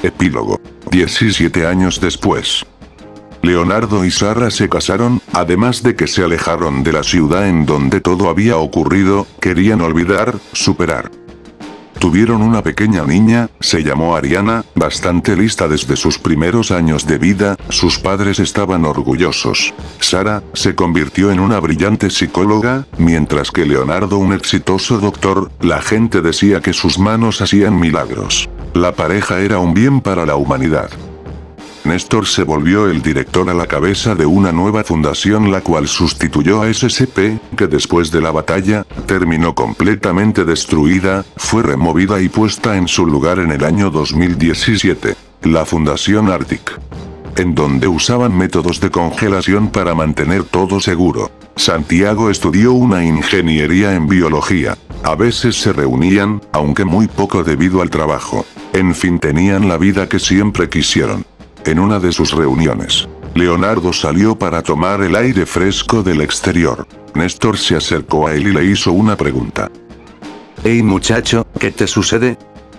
Epílogo. 17 años después. Leonardo y Sara se casaron, además de que se alejaron de la ciudad en donde todo había ocurrido, querían olvidar, superar. Tuvieron una pequeña niña, se llamó Ariana, bastante lista desde sus primeros años de vida, sus padres estaban orgullosos. Sara se convirtió en una brillante psicóloga, mientras que Leonardo un exitoso doctor, la gente decía que sus manos hacían milagros. La pareja era un bien para la humanidad. Néstor se volvió el director a la cabeza de una nueva fundación la cual sustituyó a SCP, que después de la batalla, terminó completamente destruida, fue removida y puesta en su lugar en el año 2017. La Fundación Arctic. En donde usaban métodos de congelación para mantener todo seguro. Santiago estudió una ingeniería en biología. A veces se reunían, aunque muy poco debido al trabajo. En fin, tenían la vida que siempre quisieron. En una de sus reuniones, Leonardo salió para tomar el aire fresco del exterior. Néstor se acercó a él y le hizo una pregunta. Hey muchacho, ¿qué te sucede?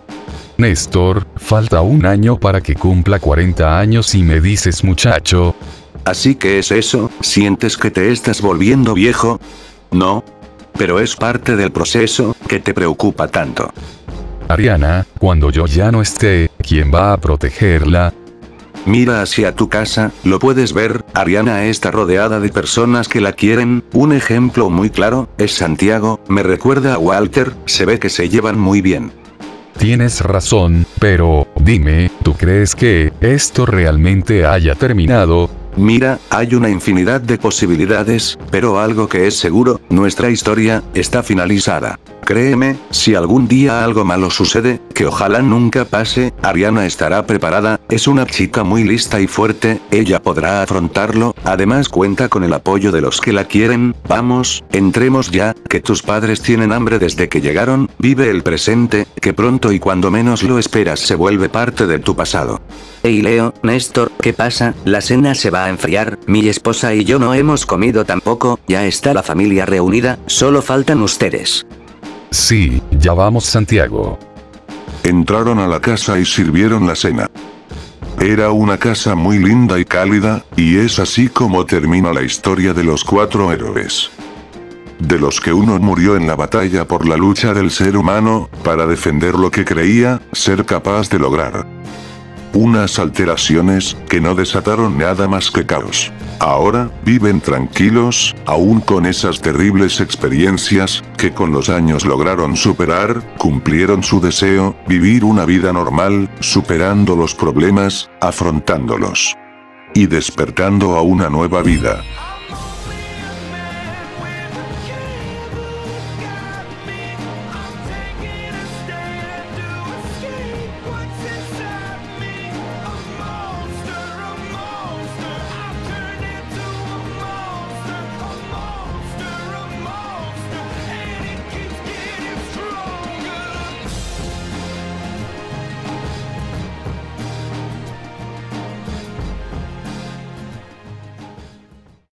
Néstor, falta un año para que cumpla 40 años y me dices muchacho. ¿Así que es eso? ¿Sientes que te estás volviendo viejo? No. Pero es parte del proceso, que te preocupa tanto. Ariana, cuando yo ya no esté, ¿quién va a protegerla? Mira hacia tu casa, lo puedes ver, Ariana está rodeada de personas que la quieren, un ejemplo muy claro, es Santiago, me recuerda a Walter, se ve que se llevan muy bien. Tienes razón, pero, dime, ¿tú crees que esto realmente haya terminado? Mira, hay una infinidad de posibilidades, pero algo que es seguro, nuestra historia, está finalizada. Créeme, si algún día algo malo sucede, que ojalá nunca pase, Ariana estará preparada, es una chica muy lista y fuerte, ella podrá afrontarlo, además cuenta con el apoyo de los que la quieren, vamos, entremos ya, que tus padres tienen hambre desde que llegaron, vive el presente, que pronto y cuando menos lo esperas se vuelve parte de tu pasado. Hey Leo, Néstor, ¿qué pasa? La cena se va a enfriar, mi esposa y yo no hemos comido tampoco, ya está la familia reunida, solo faltan ustedes. Sí, ya vamos Santiago. Entraron a la casa y sirvieron la cena. Era una casa muy linda y cálida, y es así como termina la historia de los 4 héroes. De los que uno murió en la batalla por la lucha del ser humano, para defender lo que creía ser capaz de lograr. Unas alteraciones, que no desataron nada más que caos. Ahora, viven tranquilos, aún con esas terribles experiencias, que con los años lograron superar, cumplieron su deseo, vivir una vida normal, superando los problemas, afrontándolos. Y despertando a una nueva vida.